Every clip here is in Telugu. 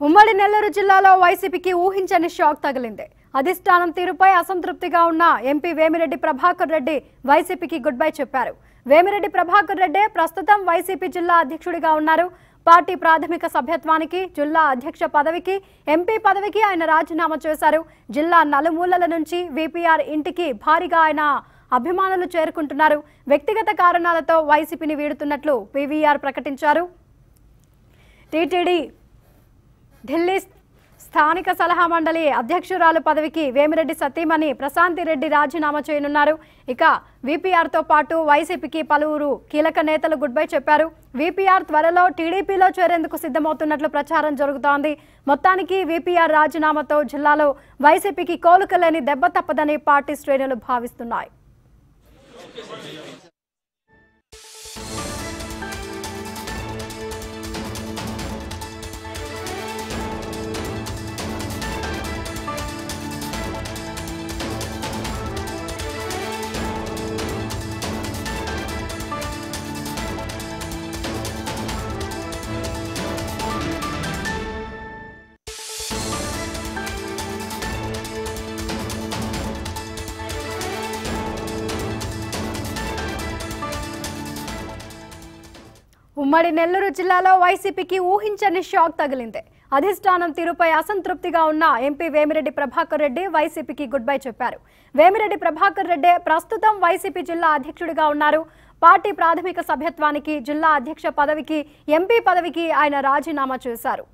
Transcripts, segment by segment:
ఉమ్మడి నెల్లూరు జిల్లాలో వైసీపీకి ఊహించని షాక్ తగిలింది. అధిష్టానం తీరుపై అసంతృప్తిగా ఉన్న ఎంపీ వేమిరెడ్డి ప్రభాకర్ రెడ్డి వైసీపీకి గుడ్ బై చెప్పారు. వేమిరెడ్డి ప్రభాకర్ రెడ్డి ప్రస్తుతం వైసీపీ జిల్లా అధ్యక్షుడిగా ఉన్నారు. పార్టీ ప్రాథమిక సభ్యత్వానికి, జిల్లా అధ్యక్ష పదవికి, ఎంపీ పదవికి ఆయన రాజీనామా చేశారు. జిల్లా నలుమూలల నుంచి వీపీఆర్ ఇంటికి భారీగా ఆయన అభిమానులు చేరుకుంటున్నారు. వ్యక్తిగత కారణాలతో వైసీపీని వీడుతున్నట్లు పీవీఆర్ ప్రకటించారు. టీటీడీ ఢిల్లీ స్థానిక సలహా మండలి అధ్యక్షురాలు పదవికి వేమిరెడ్డి సతీమణి ప్రశాంతి రెడ్డి రాజీనామా చేయనున్నారు. ఇక వీపీఆర్తో పాటు వైసీపీకి పలువురు కీలక నేతలు గుడ్ బై చెప్పారు. వీపీఆర్ త్వరలో టీడీపీలో చేరేందుకు సిద్ధమవుతున్నట్లు ప్రచారం జరుగుతోంది. మొత్తానికి వీపీఆర్ రాజీనామాతో జిల్లాలో వైసీపీకి కోలుకలేని దెబ్బ తప్పదని పార్టీ శ్రేణులు భావిస్తున్నాయి. ఉమ్మడి నెల్లూరు జిల్లాలో వైసీపీకి ఊహించని షాక్ తగిలింది. అధిష్టానం తీరుపై అసంతృప్తిగా ఉన్న ఎంపీ వేమిరెడ్డి ప్రభాకర్ రెడ్డి వైసీపీకి గుడ్ బై చెప్పారు. వేమిరెడ్డి ప్రభాకర్ రెడ్డి ప్రస్తుతం వైసీపీ జిల్లా అధ్యక్షుడిగా ఉన్నారు. పార్టీ ప్రాథమిక సభ్యత్వానికి, జిల్లా అధ్యక్ష పదవికి, ఎంపీ పదవికి ఆయన రాజీనామా చేశారు.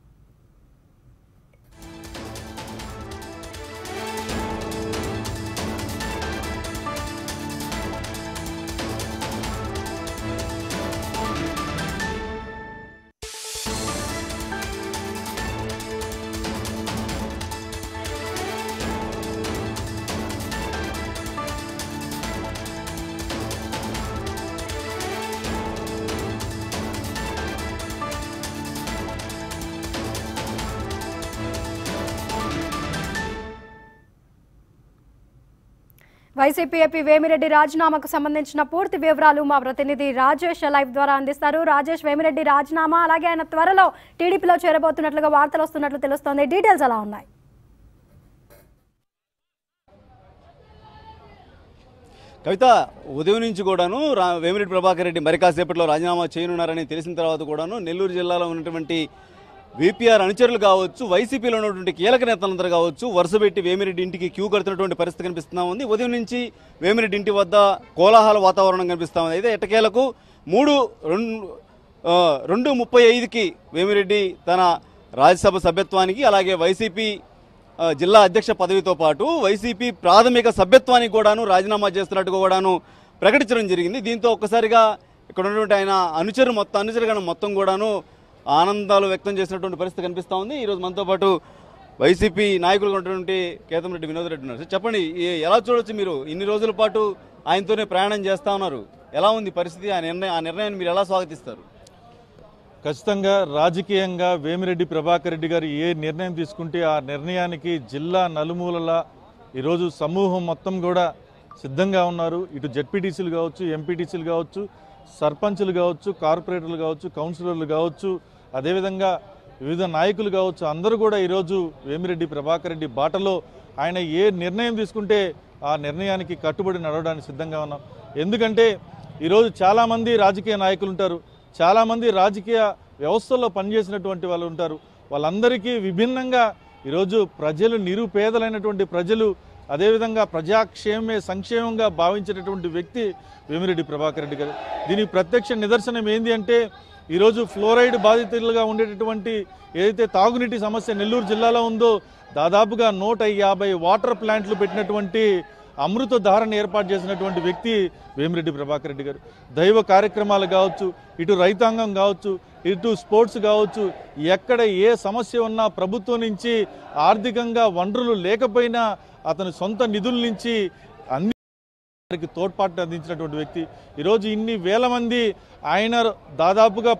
వైసీపీ ఎంపీ వేమిరెడ్డి రాజీనామాకు సంబంధించిన పూర్తి వివరాలు మా ప్రతినిధి రాజేష్ లైవ్ ద్వారా అందిస్తారు. రాజేష్, వేమిరెడ్డి రాజీనామా, అలాగే ఆయన త్వరలో టీడీపీలో చేరబోతున్నట్లుగా వార్తలు వస్తున్నట్లు తెలుస్తోంది. డీటెయిల్స్ ఎలా ఉన్నాయి? కవిత, ఉదయం నుంచి కూడాను వేమిరెడ్డి ప్రభాకర్ రెడ్డి మరి కాసేపట్లో రాజీనామా చేయనున్నారని తెలిసిన తర్వాత కూడాను నెల్లూరు జిల్లాలో ఉన్నటువంటి వీపీఆర్ అనుచరులు కావచ్చు, వైసీపీలో ఉన్నటువంటి కీలక నేతలందరూ కావచ్చు, వరుసపెట్టి వేమిరెడ్డి ఇంటికి క్యూ కడుతున్నటువంటి పరిస్థితి కనిపిస్తూ ఉంది. ఉదయం నుంచి వేమిరెడ్డి ఇంటి వద్ద కోలాహల వాతావరణం కనిపిస్తూ ఉంది. అయితే ఎట్టకేలకు 2:35కి వేమిరెడ్డి తన రాజ్యసభ సభ్యత్వానికి, అలాగే వైసీపీ జిల్లా అధ్యక్ష పదవితో పాటు వైసీపీ ప్రాథమిక సభ్యత్వానికి కూడాను రాజీనామా చేస్తున్నట్టుగా కూడాను ప్రకటించడం జరిగింది. దీంతో ఒక్కసారిగా ఇక్కడ ఉన్నటువంటి ఆయన అనుచరుగణం మొత్తం కూడాను ఆనందాలు వ్యక్తం చేసినటువంటి పరిస్థితి కనిపిస్తూ ఉంది. ఈరోజు మనతో పాటు వైసీపీ నాయకులుగా ఉన్నటువంటి కేతంరెడ్డి వినోద్ రెడ్డి ఉన్నారు. చెప్పండి, ఎలా చూడొచ్చు? మీరు ఇన్ని రోజుల పాటు ఆయనతోనే ప్రయాణం చేస్తూ ఉన్నారు. ఎలా ఉంది పరిస్థితి? ఆ నిర్ణయాన్ని మీరు ఎలా స్వాగతిస్తారు? ఖచ్చితంగా రాజకీయంగా వేమిరెడ్డి ప్రభాకర్ రెడ్డి గారు ఏ నిర్ణయం తీసుకుంటే ఆ నిర్ణయానికి జిల్లా నలుమూలల ఈరోజు సమూహం మొత్తం కూడా సిద్ధంగా ఉన్నారు. ఇటు జెడ్పీటీసీలు కావచ్చు, ఎంపీటీసీలు కావచ్చు, సర్పంచులు కావచ్చు, కార్పొరేటర్లు కావచ్చు, కౌన్సిలర్లు కావచ్చు, అదేవిధంగా వివిధ నాయకులు కావచ్చు, అందరూ కూడా ఈరోజు వేమిరెడ్డి ప్రభాకర్ రెడ్డి బాటలో ఆయన ఏ నిర్ణయం తీసుకుంటే ఆ నిర్ణయానికి కట్టుబడి నడవడానికి సిద్ధంగా ఉన్నాం. ఎందుకంటే ఈరోజు చాలామంది రాజకీయ నాయకులు ఉంటారు, చాలామంది రాజకీయ వ్యవస్థల్లో పనిచేసినటువంటి వాళ్ళు ఉంటారు. వాళ్ళందరికీ విభిన్నంగా ఈరోజు ప్రజలు, నిరుపేదలైనటువంటి ప్రజలు, అదేవిధంగా ప్రజాక్షేమే సంక్షేమంగా భావించేటటువంటి వ్యక్తి వేమిరెడ్డి ప్రభాకర్ రెడ్డి గారు. దీనికి ప్రత్యక్ష నిదర్శనం ఏంది అంటే ఈరోజు ఫ్లోరైడ్ బాధితులుగా ఉండేటటువంటి ఏదైతే తాగునీటి సమస్య నెల్లూరు జిల్లాలో ఉందో దాదాపుగా 150 వాటర్ ప్లాంట్లు పెట్టినటువంటి అమృత ధారణ ఏర్పాటు చేసినటువంటి వ్యక్తి వేమిరెడ్డి ప్రభాకర్ రెడ్డి గారు. దైవ కార్యక్రమాలు కావచ్చు, ఇటు రైతాంగం కావచ్చు, ఇటు స్పోర్ట్స్ కావచ్చు, ఎక్కడ ఏ సమస్య ఉన్నా ప్రభుత్వం నుంచి ఆర్థికంగా వనరులు లేకపోయినా అతని సొంత నిధుల నుంచి అన్ని తోడ్పాటు అందించినటువంటి వ్యక్తి. ఈరోజు ఇన్ని వేల మంది ఆయన దాదాపుగా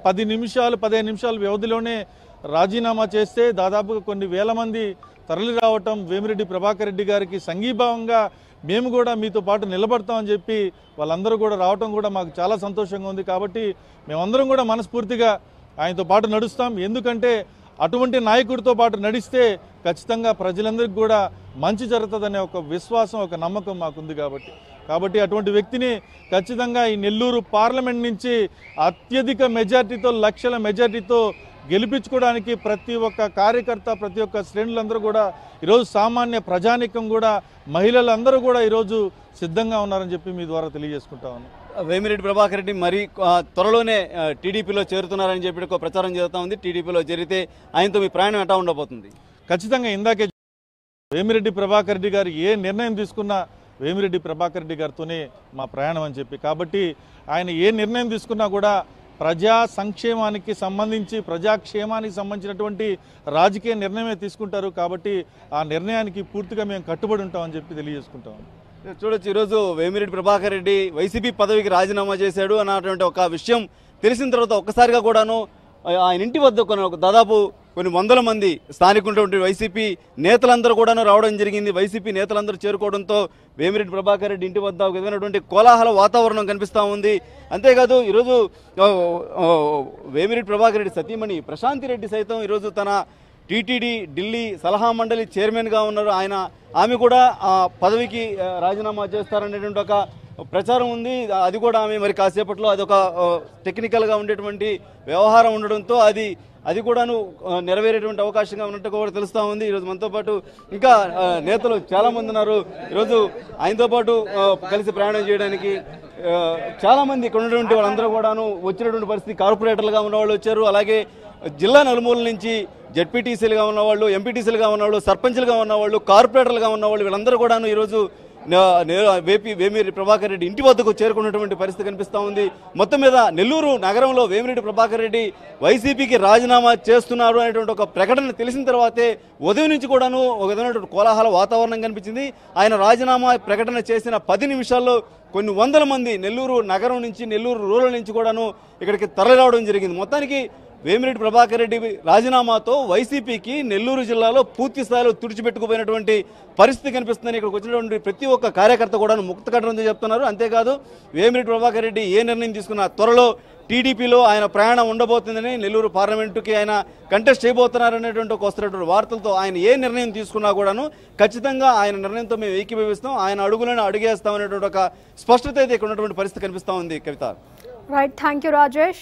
15 నిమిషాల వ్యవధిలోనే రాజీనామా చేస్తే దాదాపుగా కొన్ని వేల మంది తరలి రావటం, వేమిరెడ్డి ప్రభాకర్ రెడ్డి గారికి సంఘీభావంగా మేము కూడా మీతో పాటు నిలబడతామని చెప్పి వాళ్ళందరూ కూడా రావటం కూడా మాకు చాలా సంతోషంగా ఉంది. కాబట్టి మేమందరం కూడా మనస్ఫూర్తిగా ఆయనతో పాటు నడుస్తాం. ఎందుకంటే అటువంటి నాయకుడితో పాటు నడిస్తే ఖచ్చితంగా ప్రజలందరికీ కూడా మంచి జరుగుతుందనే ఒక విశ్వాసం, ఒక నమ్మకం మాకుంది. కాబట్టి అటువంటి వ్యక్తిని ఖచ్చితంగా ఈ నెల్లూరు పార్లమెంట్ నుంచి అత్యధిక మెజార్టీతో, లక్షల మెజార్టీతో గెలిపించుకోవడానికి ప్రతి ఒక్క కార్యకర్త, ప్రతి ఒక్క శ్రేణులందరూ కూడా ఈరోజు సామాన్య ప్రజానికం కూడా, మహిళలందరూ కూడా ఈరోజు సిద్ధంగా ఉన్నారని చెప్పి మీ ద్వారా తెలియజేసుకుంటా ఉన్నాం. వేమిరెడ్డి ప్రభాకర్ రెడ్డి మరి త్వరలోనే టీడీపీలో చేరుతున్నారని చెప్పి ఒక ప్రచారం జరుగుతూ ఉంది. టీడీపీలో చేరితే ఆయనతో మీ ప్రయాణం ఎట్లా ఉండబోతుంది? ఖచ్చితంగా ఇందాకే వేమిరెడ్డి ప్రభాకర్ రెడ్డి గారు ఏ నిర్ణయం తీసుకున్నా వేమిరెడ్డి ప్రభాకర్ రెడ్డి గారితోనే మా ప్రయాణం అని చెప్పి, కాబట్టి ఆయన ఏ నిర్ణయం తీసుకున్నా కూడా ప్రజా సంక్షేమానికి సంబంధించి, ప్రజాక్షేమానికి సంబంధించినటువంటి రాజకీయ నిర్ణయమే తీసుకుంటారు. కాబట్టి ఆ నిర్ణయానికి పూర్తిగా మేము కట్టుబడి ఉంటామని చెప్పి తెలియజేసుకుంటాం. చూడొచ్చు, ఈరోజు వేమిరెడ్డి ప్రభాకర్ రెడ్డి వైసీపీ పదవికి రాజీనామా చేశాడు అన్నటువంటి ఒక విషయం తెలిసిన తర్వాత ఒక్కసారిగా కూడాను ఆయన ఇంటి వద్ద దాదాపు కొన్ని వందల మంది స్థానికున్నటువంటి వైసీపీ నేతలందరూ కూడాను రావడం జరిగింది. వైసీపీ నేతలందరూ చేరుకోవడంతో వేమిరెడ్డి ప్రభాకర్ రెడ్డి ఇంటి వద్ద ఒక విధమైనటువంటి కోలాహల వాతావరణం కనిపిస్తూ ఉంది. అంతేకాదు ఈరోజు వేమిరెడ్డి ప్రభాకర్ రెడ్డి సతీమణి ప్రశాంతి రెడ్డి సైతం ఈరోజు తన టీటీడీ ఢిల్లీ సలహా మండలి చైర్మన్గా ఉన్నారు. ఆమె కూడా ఆ పదవికి రాజీనామా చేస్తారనేటువంటి ఒక ప్రచారం ఉంది. అది కూడా ఆమె మరి కాసేపట్లో అదొక టెక్నికల్గా ఉండేటువంటి వ్యవహారం ఉండడంతో అది కూడాను నెరవేరేటువంటి అవకాశంగా ఉన్నట్టు కూడా తెలుస్తూ ఉంది. ఈరోజు మనతో పాటు ఇంకా నేతలు చాలామంది ఉన్నారు. ఈరోజు ఆయనతో పాటు కలిసి ప్రయాణం చేయడానికి చాలామంది ఇక్కడ ఉన్నటువంటి వాళ్ళందరూ కూడాను వచ్చినటువంటి పరిస్థితి. కార్పొరేటర్లుగా ఉన్నవాళ్ళు వచ్చారు, అలాగే జిల్లా నలుమూల నుంచి జెడ్పీటీసీలుగా ఉన్నవాళ్ళు, ఎంపీటీసీలుగా ఉన్నవాళ్ళు, సర్పంచ్లుగా ఉన్నవాళ్ళు, కార్పొరేటర్లుగా ఉన్నవాళ్ళు వీళ్ళందరూ కూడాను ఈరోజు వేమిరెడ్డి ప్రభాకర్ రెడ్డి ఇంటి వద్దకు చేరుకున్నటువంటి పరిస్థితి కనిపిస్తూ ఉంది. మొత్తం మీద నెల్లూరు నగరంలో వేమిరెడ్డి ప్రభాకర్ రెడ్డి వైసీపీకి రాజీనామా చేస్తున్నారు అనేటువంటి ఒక ప్రకటన తెలిసిన తర్వాతే ఉదయం నుంచి కూడాను ఒక విధమైనటువంటి కోలాహల వాతావరణం కనిపించింది. ఆయన రాజీనామా ప్రకటన చేసిన 10 నిమిషాల్లో కొన్ని వందల మంది నెల్లూరు నగరం నుంచి, నెల్లూరు రూరల్ నుంచి కూడాను ఇక్కడికి తరలిరావడం జరిగింది. మొత్తానికి వేమిరెడ్డి ప్రభాకర్ రెడ్డి రాజీనామాతో వైసీపీకి నెల్లూరు జిల్లాలో పూర్తి స్థాయిలో తుడిచిపెట్టుకుపోయినటువంటి పరిస్థితి కనిపిస్తుందని ఇక్కడికి వచ్చినటువంటి ప్రతి ఒక్క కార్యకర్త కూడా ముక్తకట్టడంతో చెప్తున్నారు. అంతేకాదు వేమిరెడ్డి ప్రభాకర్ రెడ్డి ఏ నిర్ణయం తీసుకున్నా త్వరలో టీడీపీలో ఆయన ప్రయాణం ఉండబోతుందని, నెల్లూరు పార్లమెంటుకి ఆయన కంటెస్ట్ చేయబోతున్నారనేటువంటి ఒక వస్తున్నటువంటి వార్తలతో ఆయన ఏ నిర్ణయం తీసుకున్నా కూడాను ఖచ్చితంగా ఆయన నిర్ణయంతో మేము ఏకీభవిస్తాం, ఆయన అడుగులను అడుగేస్తాం అనేటువంటి ఒక స్పష్టత అయితే ఇక్కడ ఉన్నటువంటి పరిస్థితి కనిపిస్తూ ఉంది. Kavitha, right, thank you Rajesh.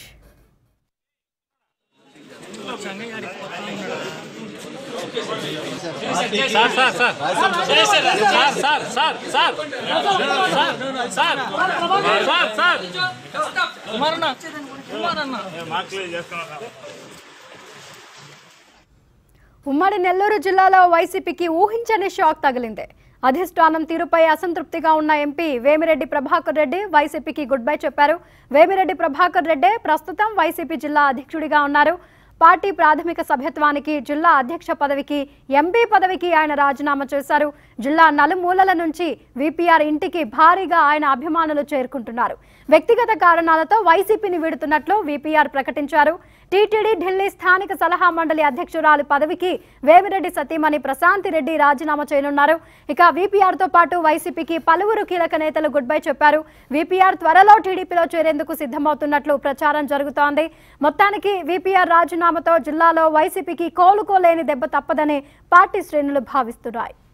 ఉమ్మడి నెల్లూరు జిల్లాలో వైసీపీకి ఊహించని షాక్ తగిలింది. అధిష్టానం తీరుపై అసంతృప్తిగా ఉన్న ఎంపీ వేమిరెడ్డి ప్రభాకర్ రెడ్డి వైసీపీకి గుడ్ బై చెప్పారు. వేమిరెడ్డి ప్రభాకర్ రెడ్డి ప్రస్తుతం వైసీపీ జిల్లా అధ్యక్షుడిగా ఉన్నారు. పార్టీ ప్రాథమిక సభ్యత్వానికి, జిల్లా అధ్యక్ష పదవికి, ఎంపీ పదవికి ఆయన రాజీనామా చేశారు. జిల్లా నలుమూలల నుంచి వీపీఆర్ ఇంటికి భారీగా ఆయన అభిమానులు చేరుకుంటున్నారు. వ్యక్తిగత కారణాలతో వైసీపీని వీడుతున్నట్లు వీపీఆర్ ప్రకటించారు. టీటీడీ ఢిల్లీ స్థానిక సలహా మండలి అధ్యక్షురాలి పదవికి వేమిరెడ్డి సతీమణి ప్రశాంతి రెడ్డి రాజీనామా చేయనున్నారు. ఇక వీపీఆర్తో పాటు వైసీపీకి పలువురు కీలక నేతలు గుడ్ బై చెప్పారు. వీపీఆర్ త్వరలో టీడీపీలో చేరేందుకు సిద్ధమవుతున్నట్లు ప్రచారం జరుగుతోంది. మొత్తానికి వీపీఆర్ రాజీనామాతో జిల్లాలో వైసీపీకి కోలుకోలేని దెబ్బ తప్పదని పార్టీ శ్రేణులు భావిస్తున్నాయి.